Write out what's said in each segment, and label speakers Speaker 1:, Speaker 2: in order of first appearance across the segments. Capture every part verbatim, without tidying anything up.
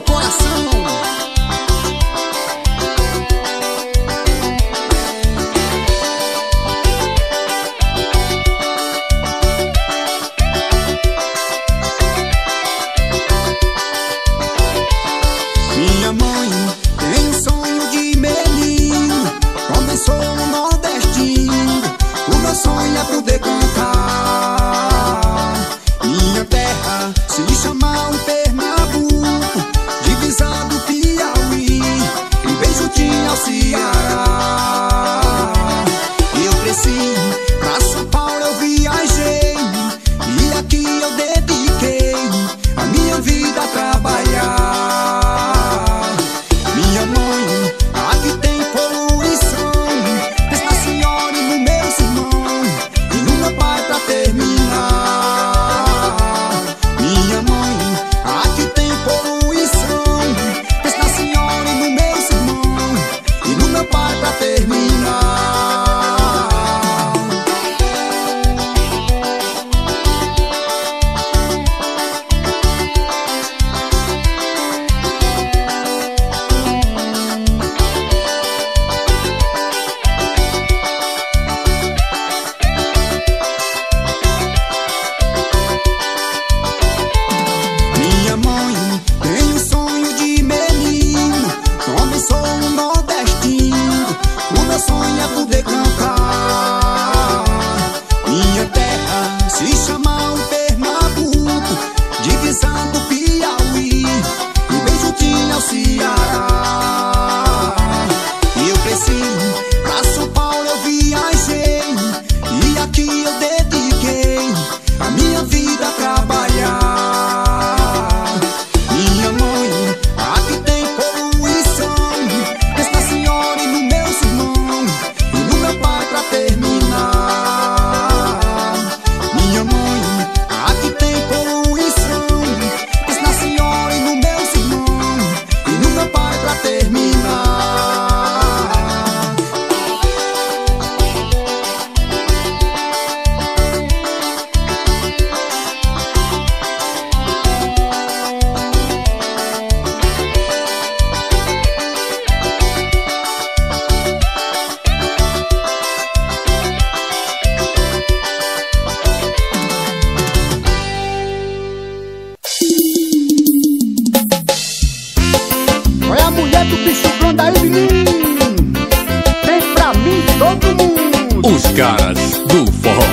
Speaker 1: coração. Minha mãe tem um sonho de menino, também sou um nordestino. O meu sonho é poder cantar. Minha terra se chama o Pernambuco, divisa do Piauí e bem juntinho ao Ceará. Eu cresci, pra São Paulo eu viajei, e aqui eu dediquei a minha vida a trabalhar. Minha mãe, aqui tem poluição, pensa na senhora e no meu irmão e no meu pai pra terminar. Minha mãe, aqui tem poluição, pensa na senhora e no meu irmão e no meu pai pra terminar. Minha mãe tem um sonho de menino, também sou um nordestino. O meu sonho é poder cantar. Minha terra se chama o Pernambuco, divisa do Piauí e bem juntinho ao Ceará. Eu cresci, pra São Paulo eu viajei, e aqui eu dediquei a minha vida a trabalhar. Minha mãe, aqui tem poluição, pensa na senhora e no meu irmão e no meu pai pra terminar. Minha mãe, aqui tem poluição, pensa na senhora e no meu irmão e no meu pai pra terminar. Olha a mulher do bicho grande aí, menino, tem pra mim todo mundo.
Speaker 2: Os caras do forró.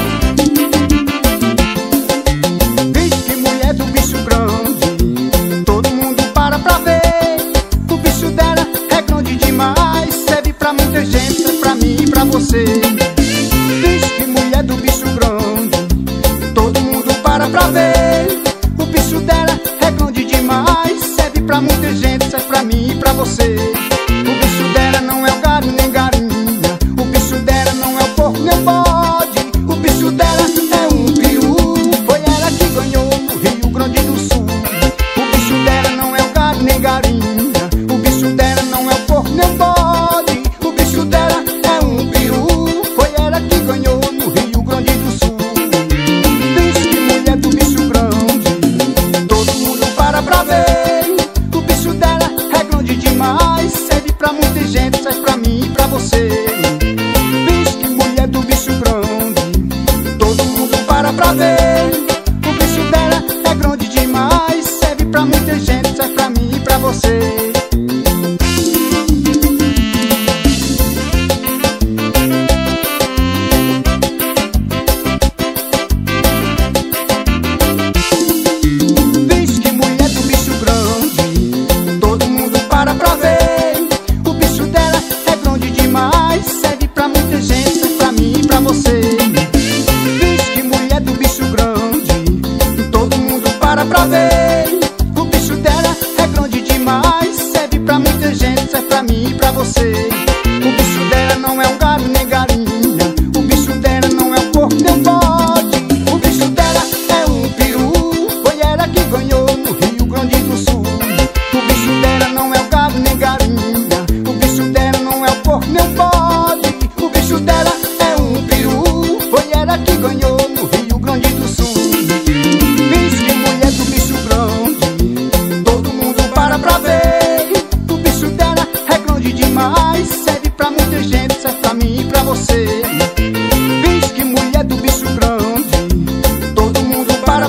Speaker 1: Vixe, que mulher do bicho grande, todo mundo para pra ver. O bicho dela é grande demais, serve pra muita gente, é pra mim e pra você. Vixe, que mulher do bicho grande, todo mundo para pra ver. O bicho dela é grande demais, serve pra muita gente, é pra mim e pra você. O bicho dela não é o gado nem galinha, o bicho dela não é o porco nem o bode. O bicho dela é um peru, foi ela que ganhou no Rio Grande do Sul. O bicho dela não é o gado nem galinha, o bicho dela não é o porco nem o bode. O bicho dela é um peru, foi ela que ganhou no Rio Grande do Sul. Vixe, que mulher do bicho grande, todo mundo para pra ver. O bicho dela é grande demais,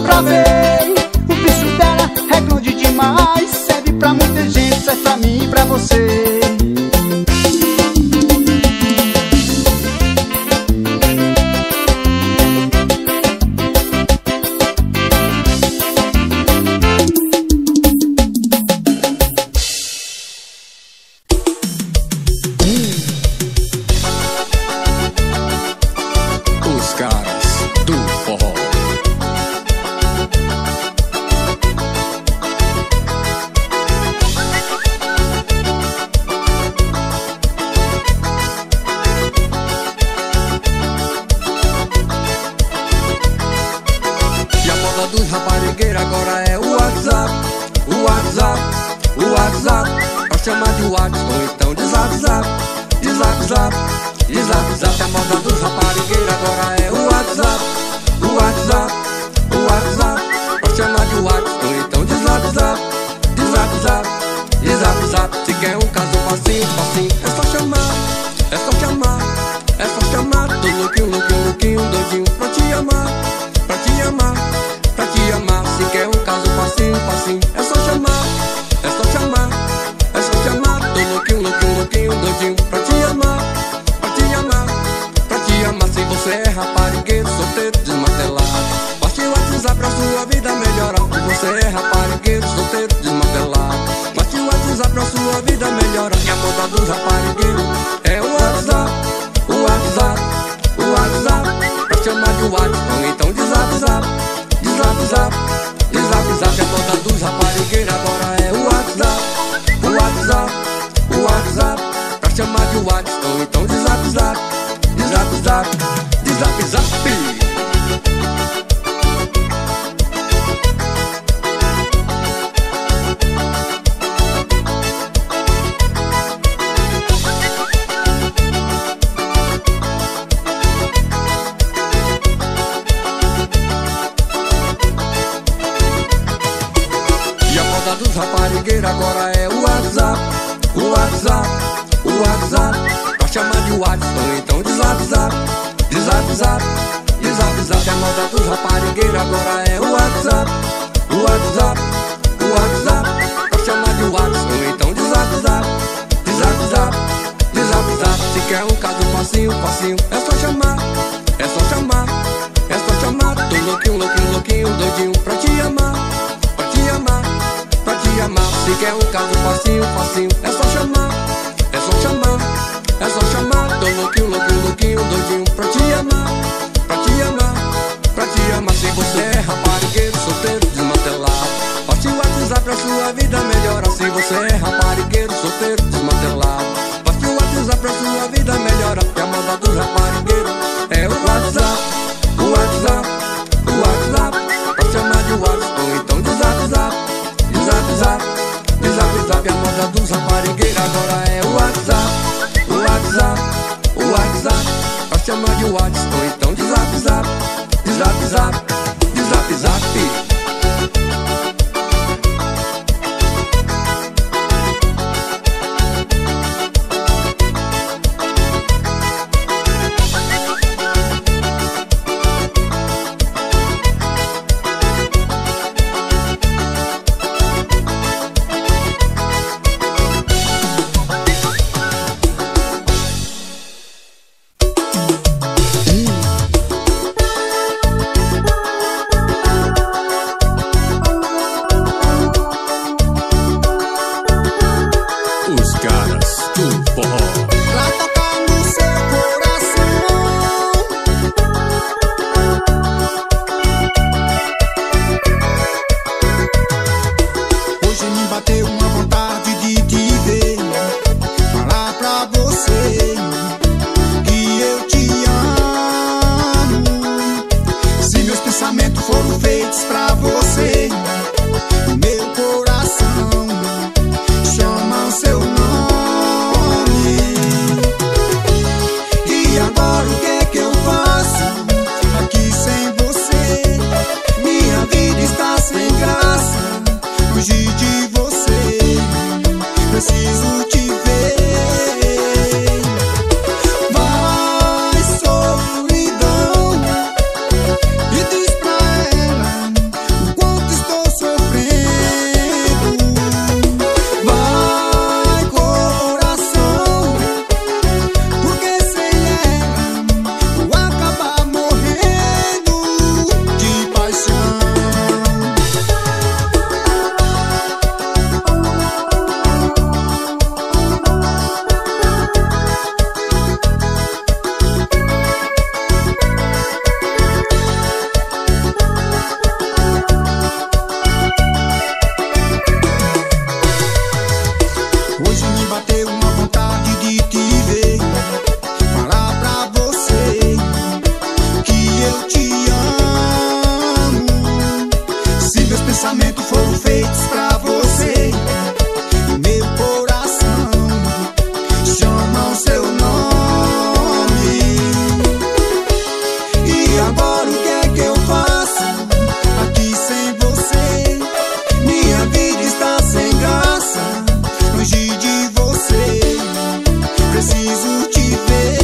Speaker 1: pra ver. O bicho dela é grande demais, serve pra muita gente, serve pra mim e pra você.
Speaker 2: Os caras do forró.
Speaker 3: E a moda dos raparigueiros agora é o WhatsApp, o WhatsApp, o WhatsApp, pra chamar de WhatsApp ou então de Zap Zap, de Zap Zap, de Zap Zap. A moda dos raparigueiros agora é o WhatsApp, o WhatsApp, o WhatsApp, pra chamar de WhatsApp ou então de Zap Zap, de Zap Zap, de Zap Zap. Se quer um caso facinho, facinho, é só chamar, é só chamar, é só chamar. Tô louquinho, louquinho, louquinho, doidinho pra te amar, pra te amar, pra te amar. Se quer um caso facinho, facinho, é só chamar, é só chamar, é só chamar. Tô louquinho, louquinho, louquinho, doidinho pra te amar, pra te amar, pra te amar. Se você é raparigueiro, solteiro, desmantelado, baixe o WhatsApp pra sua vida melhorar. Se você é raparigueiro, solteiro, desmantelado, baixe o WhatsApp pra sua vida melhorar. E a moda dos raparigueiros é o WhatsApp, o WhatsApp, o WhatsApp, pra chamar de WhatsApp ou então de Zap Zap, de Zap Zap, de Zap Zap. A moda dos raparigueiros agora é o WhatsApp, o WhatsApp, o WhatsApp, pra chamar de WhatsApp ou então de Zap Zap, de Zap Zap, de Zap Zap. E a moda dos raparigueiros agora é o WhatsApp, o WhatsApp, o WhatsApp, pra chamar de WhatsApp ou então de Zap Zap, de Zap Zap, de Zap Zap. A moda dos raparigueiros agora é o WhatsApp, o WhatsApp, o WhatsApp, pra chamar de WhatsApp ou então de Zap Zap, de Zap Zap, de Zap Zap. Se quer um caso facinho, facinho, é só chamar, é só chamar, é só chamar. Tô louquinho, louquinho, louquinho, doidinho pra te amar, pra te amar, pra te amar. Se quer um caso facinho, facinho, é só chamar, é só chamar, é só chamar. Tô louquinho, louquinho, louquinho, doidinho pra te amar, pra te amar, pra te amar. Se você é raparigueiro, solteiro, desmantelado, baixe o WhatsApp pra sua vida melhorar. Se você é raparigueiro, solteiro, desmantelado, baixe o WhatsApp pra sua vida melhorar. E a moda dos raparigueiros é o WhatsApp, o WhatsApp, o WhatsApp, pra chamar de WhatsApp ou então de Zap Zap, de Zap Zap, de Zap Zap. A moda dos raparigueiros agora é o WhatsApp, o WhatsApp, o WhatsApp, pra chamar de WhatsApp
Speaker 1: pensamentos foram feitos pra você. E meu coração chama o seu nome. E agora o que é que eu faço aqui sem você? Minha vida está sem graça, longe de você. Preciso te ver.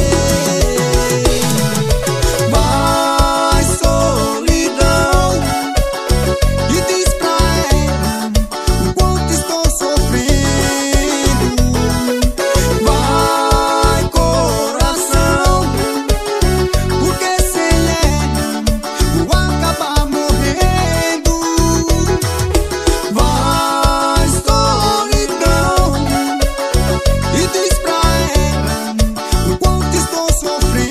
Speaker 1: Vai, solidão, e diz pra ela o quanto estou sofrendo. Vai, coração, porque sem ela vou acabar morrendo. Vai, solidão, e diz pra ela o quanto estou sofrendo.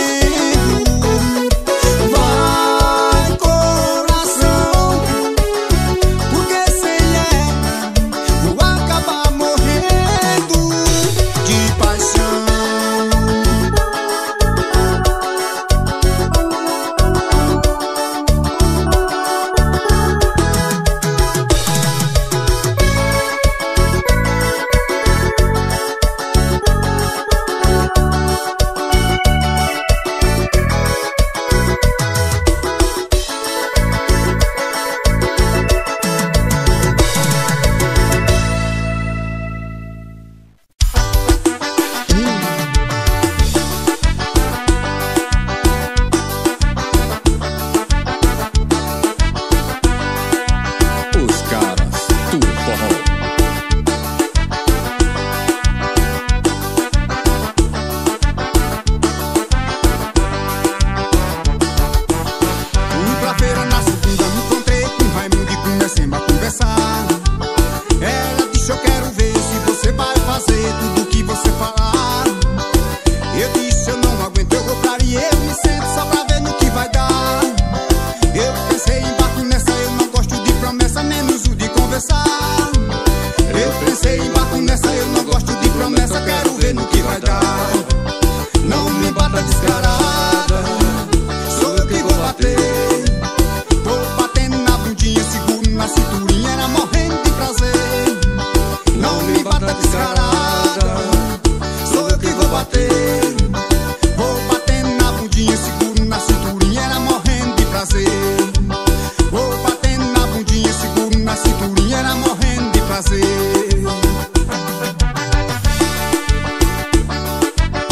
Speaker 1: Vai, coração, porque sem ela vou acabar morrendo de paixão.
Speaker 2: Os caras do forró.
Speaker 1: Fui pra feira na segunda, me encontrei com Raimundo e comecemos a conversar. Ela disse: eu quero ver se você vai fazer tudo o que você falar. Eu disse: eu não aguento, eu vou pra ali, eu me sento só pra ver no que vai dar. Eu pensei, embarco nessa, eu não gosto de promessa, menos o de conversar. Eu pensei, embarco nessa, eu não gosto de promessa, quero ver no que vai dar. Não me bata descarada, sou eu que vou bater. Vou batendo na bundinha, seguro na cinturinha, era morrendo de prazer. Não me bata descarada, sou eu que vou bater. Vou batendo na bundinha, seguro na cinturinha, era morrendo de prazer. Vou batendo na bundinha, seguro na cinturinha, era morrendo de prazer.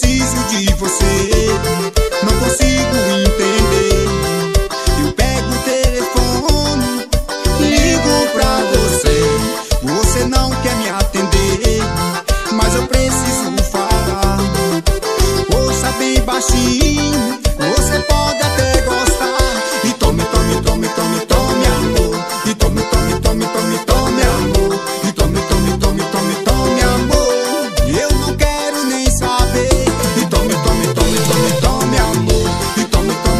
Speaker 4: preciso de você, não consigo entender. Eu pego o telefone, ligo pra você, você não quer me atender, mas eu preciso falar. Ouça bem baixinho, você pode até gostar. E tome, tome, tome, tome, tome amor. E tome, tome, tome, tome, tome amor. E tome, tome, tome, tome, tome amor. Eu não quero nem saber. E tome, tome, tome, tome, tome amor. E tome, tome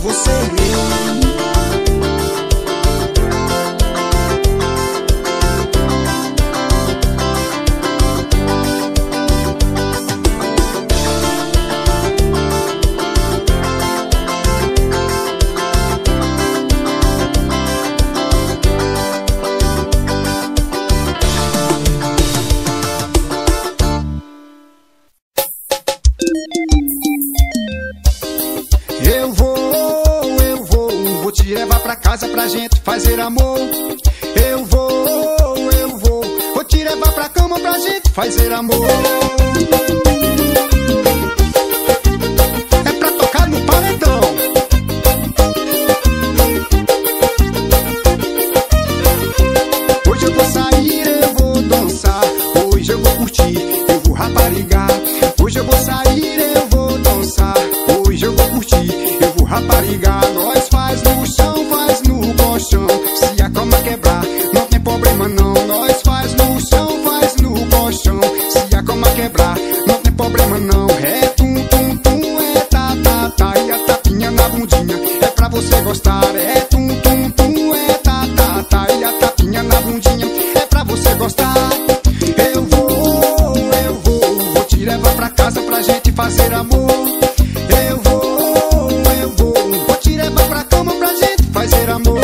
Speaker 4: você.
Speaker 1: Eu vou, eu vou, vou te levar pra casa pra gente fazer amor. Eu vou, eu vou, vou te levar pra cama pra gente fazer amor. É pra tocar no paredão. Hoje eu vou sair, eu vou dançar. Hoje eu vou curtir, eu vou raparigar. Hoje eu vou sair, eu vou dançar. Hoje eu vou curtir, eu vou raparigar. Nós faz no chão, faz no colchão. Se a cama quebrar, não tem problema não. Nós faz no chão, faz no colchão. Se a cama quebrar, não tem problema não. É tum, tum, tum, é tá, tá, tá. E a tapinha na bundinha é pra você gostar. É tum, tum, tum, é tá, tá, tá. E a tapinha na bundinha é pra você gostar. Eu vou, eu vou, vou te levar pra casa pra gente fazer amor. Eu vou, eu vou, vou te levar pra cama pra gente fazer amor.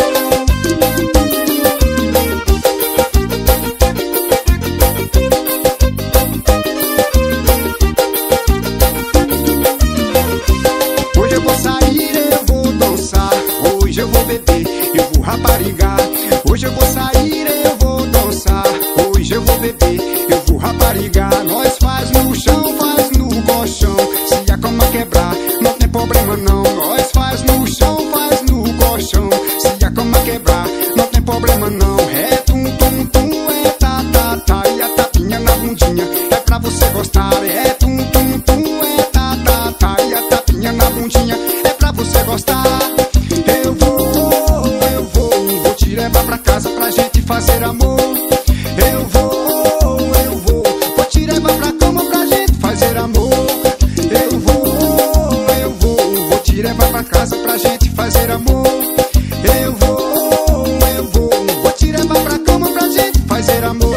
Speaker 1: Hoje eu vou sair, eu vou dançar. Hoje eu vou beber, eu vou raparigar. Hoje eu vou sair, eu vou dançar. Hoje eu vou beber, eu vou raparigar. Nós faz no chão, faz no colchão. Se a cama quebrar, não tem problema não. Nós faz no chão, faz no colchão. Se a cama quebrar, não tem problema não. É tum, tum, tum, é tá, tá, tá. E a tapinha na bundinha é pra você gostar. É tum, tum, tum, é tá, tá, tá. E a tapinha na bundinha é pra você gostar. Eu vou, eu vou, vou te levar pra casa pra gente fazer amor. Eu vou, eu vou, vou te levar pra cama pra gente fazer amor. Eu vou, eu vou, vou te levar pra casa pra gente fazer amor. Eu vou, eu vou, vou te levar pra cama pra gente fazer amor.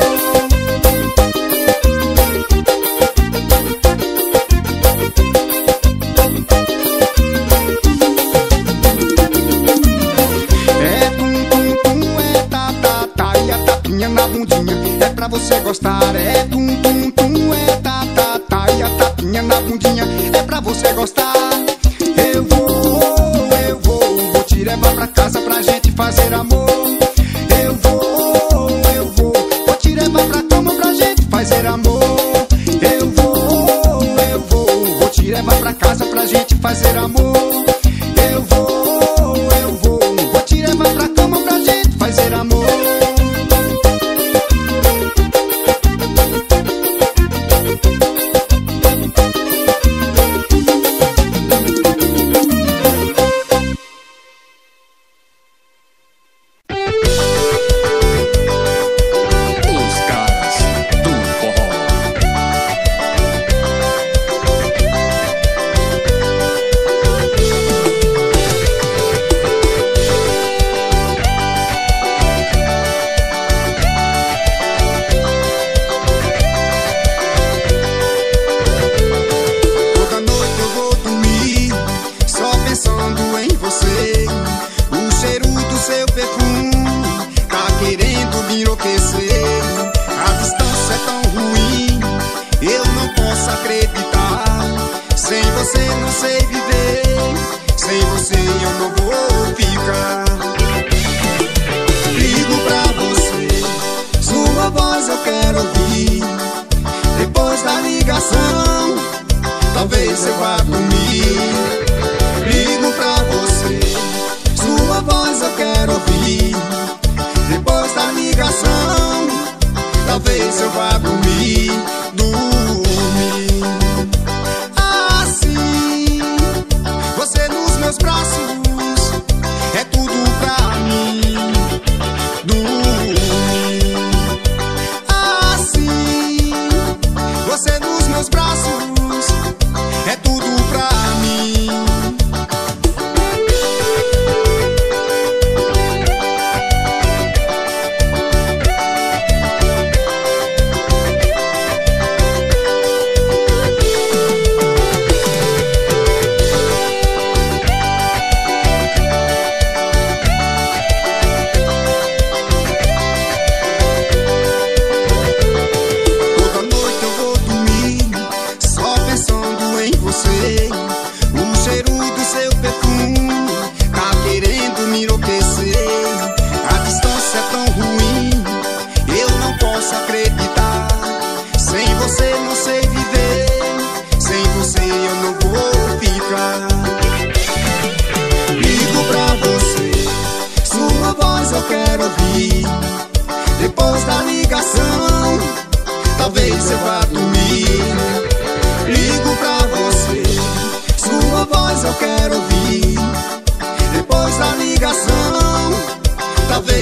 Speaker 1: É tum, tum, tum, é tá, tá, tá. E a tapinha na bundinha é pra você gostar. É tum, tum, tum, é tá, tá, tá. E a tapinha na bundinha é pra você gostar. Eu vou, eu vou, vou te levar pra casa pra gente fazer amor. Eu vou, eu vou, vou te levar pra cama pra gente fazer amor. Eu vou, eu vou, vou te levar pra casa pra gente fazer amor. Eu vou, eu vou, vou te levar pra cama pra gente fazer amor.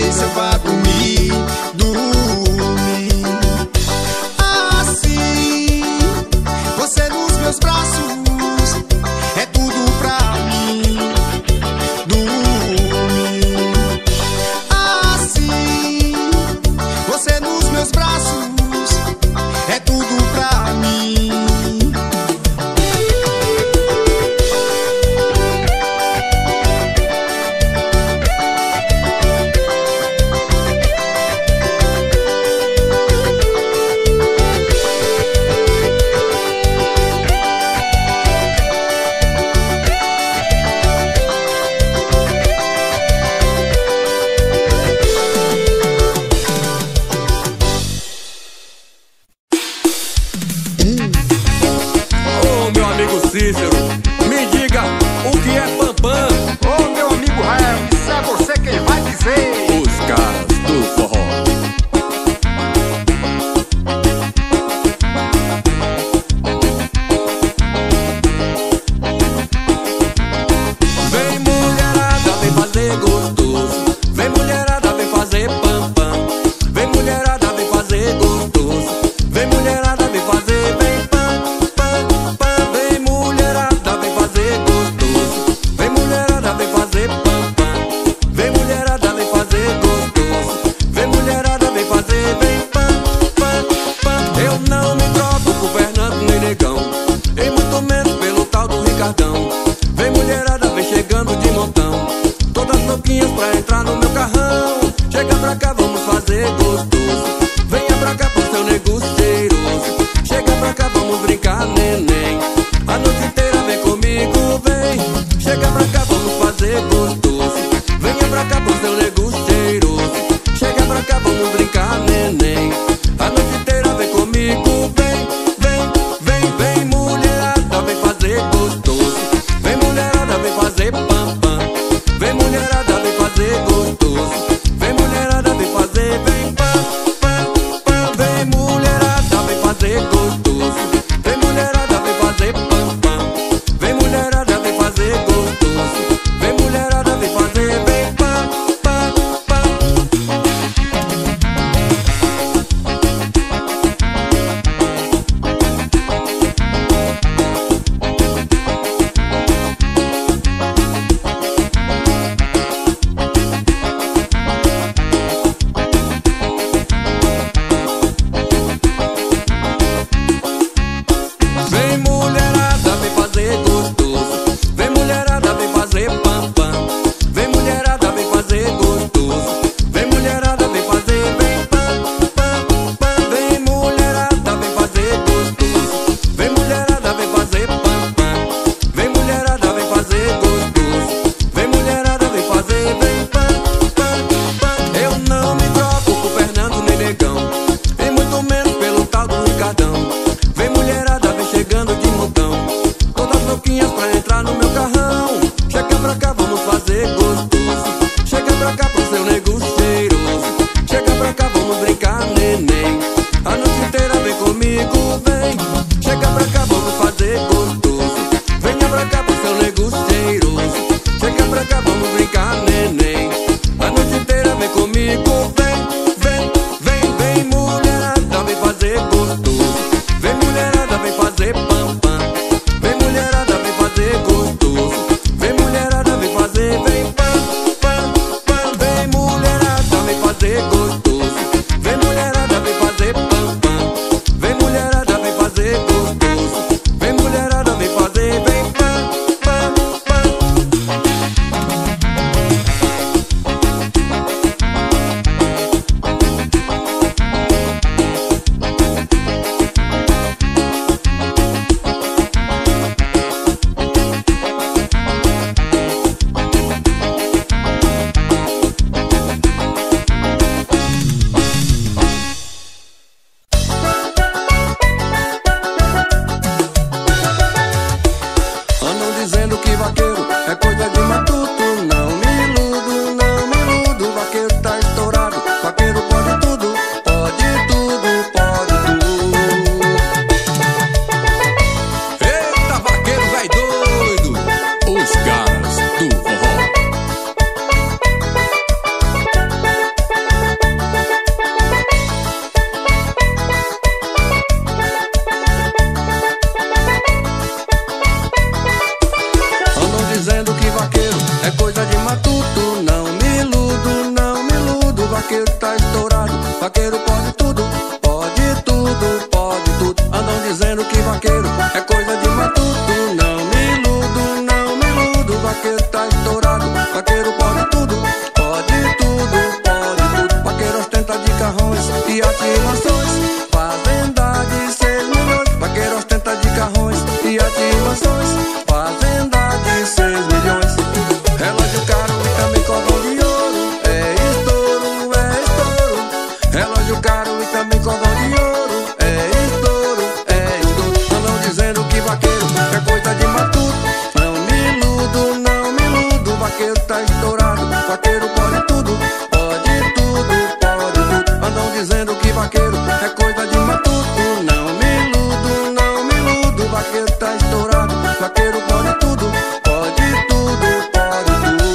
Speaker 4: cabeça eu vá dormir, dormir. Assim, você nos meus braços é tudo pra mim, dormir. Assim, você nos meus braços é tudo pra mim.
Speaker 3: Ô meu amigo Cícero, me diga o que é pampam?
Speaker 1: Ô meu amigo Rael, isso é você quem vai dizer.
Speaker 2: Os caras do forró.
Speaker 3: Vem mulherada, vem fazer gostoso. Vem mulherada, vem fazer pampam. Vem mulherada, vem fazer gostoso. Vem mulherada, vem fazer bem pam, pam, pam. Vem mulherada, vem fazer gostoso. Vem mulherada, vem fazer pam, pam. Vem mulherada, vem fazer gostoso. Vem mulherada, vem fazer bem pam, pam, pam. Eu não me troco por Fernando nem Negão, e muito menos pelo tal do Ricardão. Vem mulherada, vem chegando de montão, todas louquinhas pra entrar no meu carrão. Chega pra cá, vamos fazer gostoso. Venha pra cá pro seu nego cheiroso. Chega pra cá, vamos brincar, neném. A noite inteira vem comigo, vem. Chega pra cá, vamos fazer gostoso. Venha pra cá pro seu nego cheiroso. Chega pra cá, vamos brincar, neném. A noite inteira vem comigo, vem, vem, vem, vem mulherada, vem fazer gostoso. Vem mulherada, vem fazer pam, pam. Vem mulherada, vem fazer gostoso. Vem mulherada, vem fazer bem pam, pam, pam. Vem mulherada, vem fazer gostoso. Vem mulherada, vem fazer pam, pam. Vem mulherada, vem fazer gostoso. Vem mulherada, vem fazer bem pam, pam, pam. Vem mulherada, vem fazer gostoso. Vem mulherada, vem fazer pam, pam. Vem mulherada, vem fazer gostoso. Vem mulherada, vem fazer bem pam, pam, pam. Vem mulherada, vem fazer gostoso. Vem mulherada, vem fazer pam, pam. Vem mulherada, vem fazer gostoso. Vem mulherada, vem fazer bem pam, pam, pam. Eu não me troco por Fernando nem Negão, e muito menos pelo tal do Ricardão. Vem mulherada, vem chegando de montão, todas louquinhas pra entrar no meu carrão. Chega pra cá, vamos fazer gostoso. Chega pra cá pro seu nego cheiroso. Chega pra cá, vamos brincar, neném. A noite inteira vem comigo, vem. Chega pra cá, vamos fazer gostoso. Venha pra cá pro seu nego cheiroso. Chega pra cá, vamos brincar, neném. A noite inteira vem comigo, vem, vem, vem, vem mulherada, vem fazer gostoso. Vem mulherada, vem fazer pam, pam. Vem mulherada, vem fazer gostoso. Vem mulherada, vem fazer bem pam, pam, pam. Vem mulherada, vem fazer gostoso. Vem mulherada, vem fazer pam, pam. Vem mulherada, vem fazer gostoso. Vem mulherada, vem fazer bem pam, pam, tudo, não me iludo, não me iludo. Vaqueiro tá estourado, vaqueiro pode tudo, pode tudo, pode tudo. Andam dizendo que vaqueiro é coisa de matuto. Não me iludo, não me iludo. Vaqueiro tá estourado, vaqueiro pode tudo, pode tudo, pode tudo. Vaqueiro ostenta de carrões e ativações, fazenda de seis milhões. Vaqueiro ostenta de carrões e ativações, fazenda de seis milhões. Relógio caro e também cordão de ouro, é estouro, é estouro. Relógio caro e também cordão de ouro, é estouro, é estouro. Andam dizendo que vaqueiro é coisa de matuto. Não me iludo, não me iludo. Vaqueiro tá estourado, vaqueiro pode tudo, pode tudo, pode tudo. Andam dizendo que vaqueiro é coisa de matuto. Não me iludo, não me iludo. Vaqueiro tá estourado, vaqueiro pode tudo, pode tudo, pode tudo.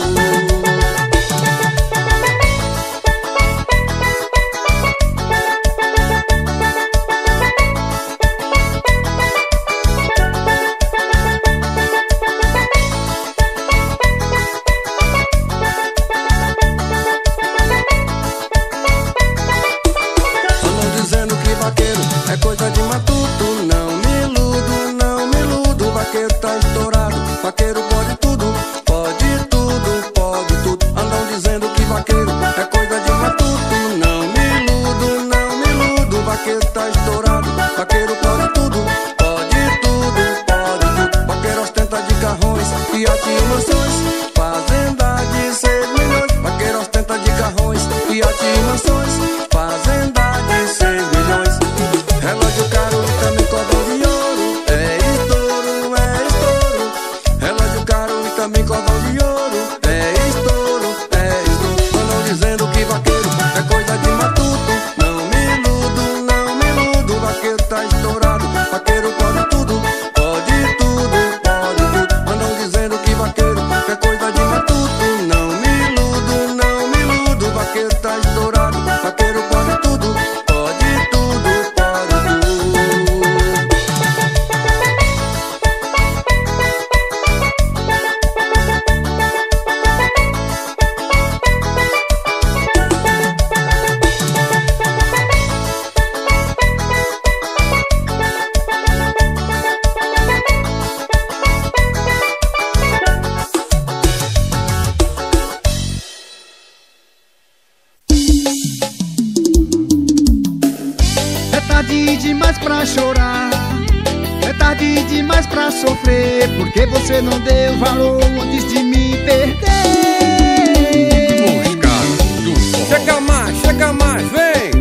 Speaker 3: Andam dizendo que vaqueiro é coisa de matuto. Não me iludo, não me iludo. Vaqueiro tá estourado, vaqueiro pode tudo, pode tudo, pode tudo. Andam dizendo que vaqueiro é coisa de matuto. Não me iludo, não me iludo. Vaqueiro tá estourado, vaqueiro pode tudo, pode tudo, pode tudo. Vaqueiro ostenta de carrões e ativações, fazenda de seis milhões. Vaqueiro ostenta de carrões e ativações, fazenda de seis milhões. Relógio caro e também cordão de ouro, é estouro, é estouro. Relógio caro e também cordão de ouro, é estouro, é estouro. Andam dizendo que vaqueiro é coisa de matuto. Não me iludo, não me iludo. Vaqueiro tá estourado, vaqueiro pode tudo, pode tudo, pode tudo. Andam dizendo que vaqueiro é coisa de matuto. Não me iludo, não me iludo. Vaqueiro tá estourado, vaqueiro pode tudo, pode tudo, pode tudo.
Speaker 1: É tarde demais pra chorar, é tarde demais pra sofrer, porque você não deu valor antes de me perder.
Speaker 2: Os caras do forró.
Speaker 3: Chega mais, chega mais, vem!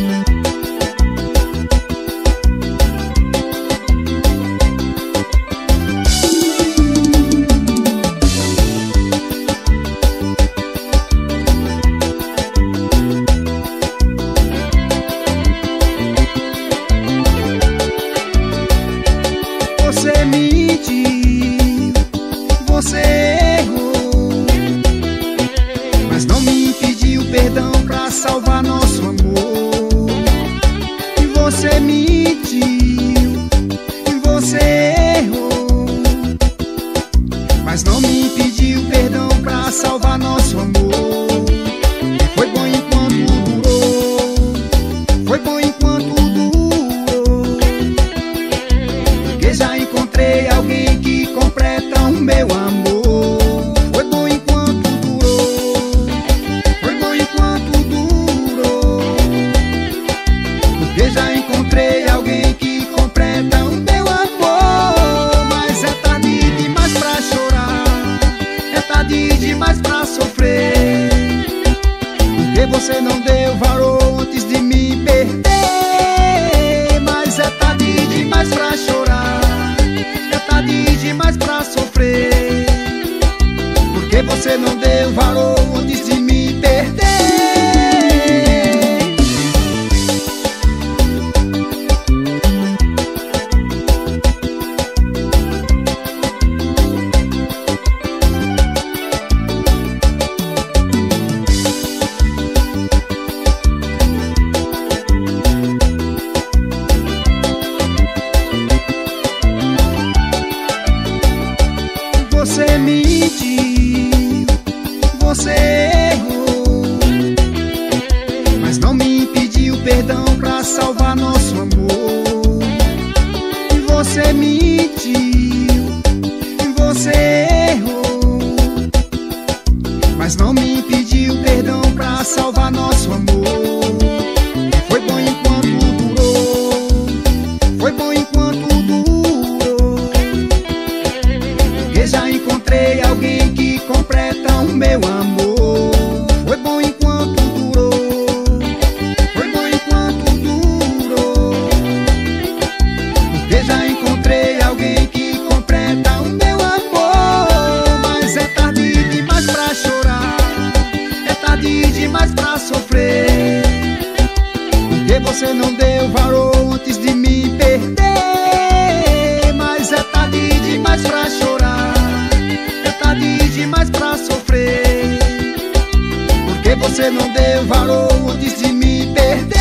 Speaker 1: Você mentiu, você errou, mas não me pediu perdão pra salvar nosso amor. E você mentiu, e você errou, mas não me pediu perdão pra salvar nosso amor. Foi bom enquanto durou, foi bom enquanto durou, porque já encontrei alguém que completa o meu amor. Foi bom enquanto durou, foi bom enquanto durou, porque já encontrei alguém que completa o meu amor. Mas é tarde demais pra chorar, é tarde demais pra sofrer, porque você não deu valor antes de me perder. Mas é tarde demais pra chorar, é tarde demais pra sofrer, porque você não deu valor antes de me perder. Você mentiu, você errou, mas não me pediu perdão pra salvar nosso amor. E você mentiu, e você errou, mas não me pediu perdão pra salvar nosso amor. Foi bom enquanto durou, foi bom enquanto durou, porque já encontrei alguém que completa o meu amor. Foi bom enquanto durou, foi bom enquanto durou, porque já encontrei alguém que completa o meu amor. Mas é tarde demais pra chorar, é tarde demais pra sofrer, porque você não deu valor antes de me perder. Mas é tarde demais pra chorar, é tarde demais pra sofrer, porque você não deu valor antes de me perder.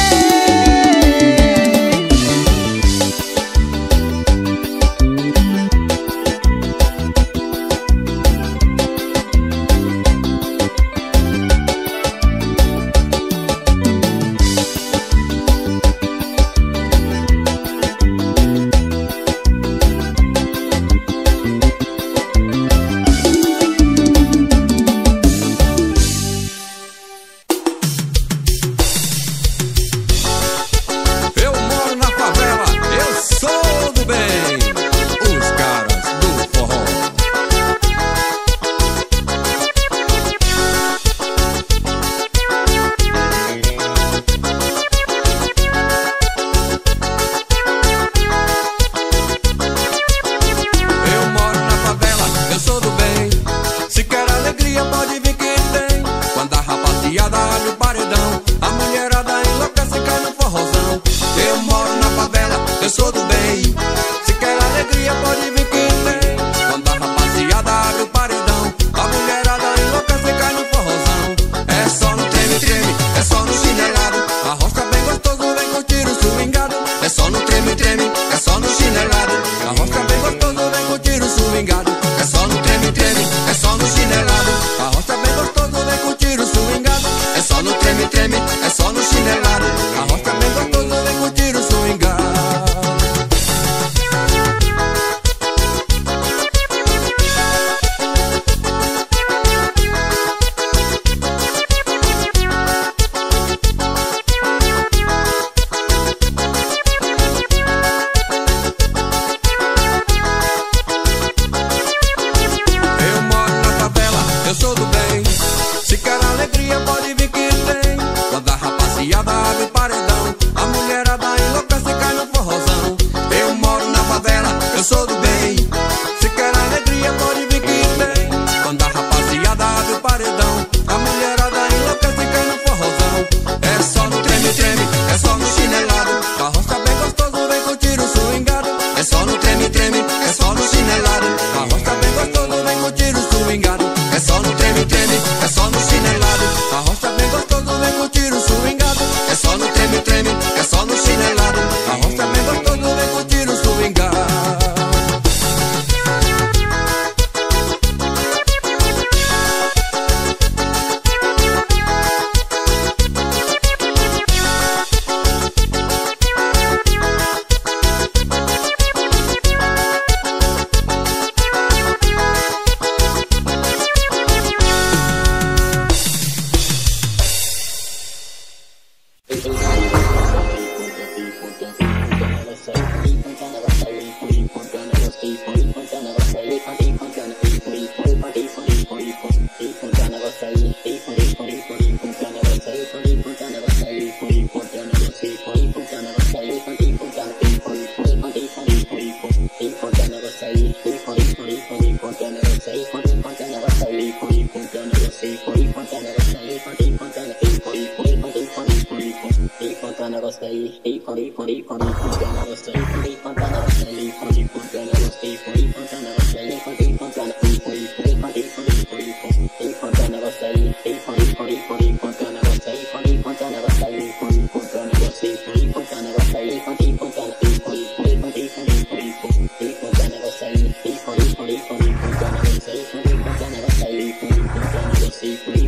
Speaker 5: Say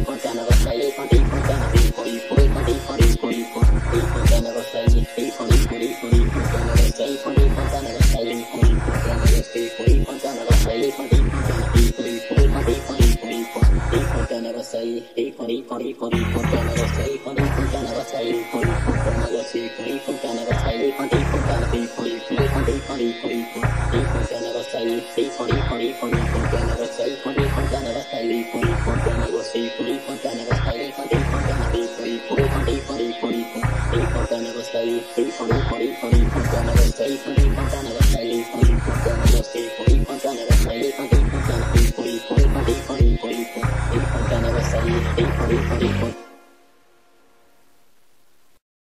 Speaker 5: rico, rico, rico, rico, que negócio aí, rico, rico, que negócio aí, rico, rico, que negócio rico, rico, que negócio aí, rico, rico, que rico, rico, rico, rico, rico, rico, rico, que negócio aí, rico, rico, rico, rico, que negócio aí, rico, rico, que negócio aí, rico, rico, que negócio rico, rico, que negócio aí, rico, rico, que rico, rico, rico, rico, rico, rico, rico, que negócio aí, rico, rico, rico, rico, que negócio aí, rico, rico, que negócio aí, rico, rico, que negócio rico, rico, que negócio aí, rico, rico, que rico, rico, rico, rico, rico, rico, rico, que negócio aí, rico, rico, rico.